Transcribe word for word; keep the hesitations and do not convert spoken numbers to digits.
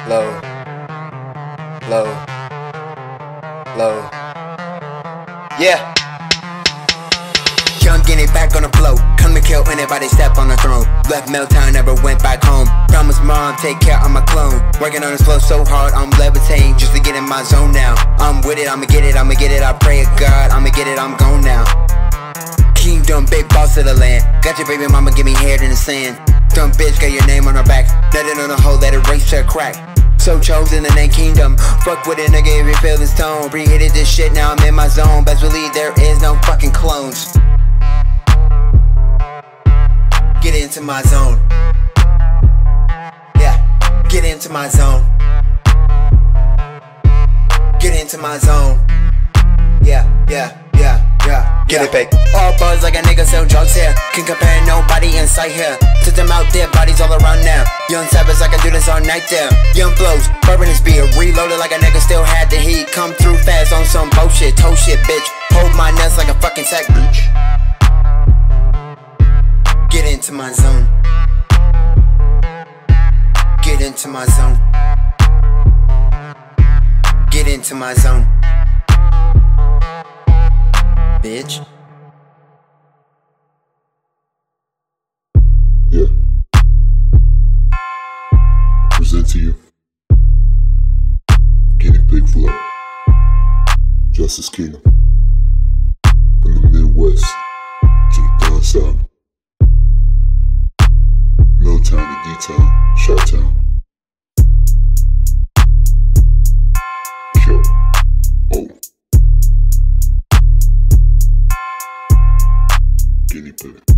low, low, low. Yeah. Young getting back on the flow. Come to kill anybody step on the throne. Left Milltown, never went back home. Promise mom, take care of my clone. Working on this flow so hard, I'm levitating just to get in my zone now. I'm with it, I'ma get it, I'ma get it. I pray to God, I'ma get it, I'm gone now. Kingdom, big boss of the land. Got your baby mama, give me hair in the sand. Dumb bitch, got your name on her back. Nothing on the hole, let it race to a crack. So chosen in that kingdom. Fuck with a nigga if you feel this tone. Reheated this shit, now I'm in my zone. Best believe there is no fucking clones. Get into my zone. Yeah, get into my zone. Get into my zone. Yeah, yeah, yeah, yeah. Get it fake. All buzz like a nigga sell drugs here. Can compare nobody in sight here. Took them out there, bodies all around now. Young savage, I can do this all night there. Young flows, bourbon is beer. Reloaded like a nigga still had the heat. Come through fast on some bullshit, toe shit, bitch. Hold my nuts like a fucking sack, bitch. Get into my zone. Get into my zone. Get into my zone. Bitch. Yeah. Present to you Guinea Pig Flow, Justice Kingdom. From the Midwest to the down south, Milltown to D-Town, Chi-Town. Kill. Oh. Guinea Pig.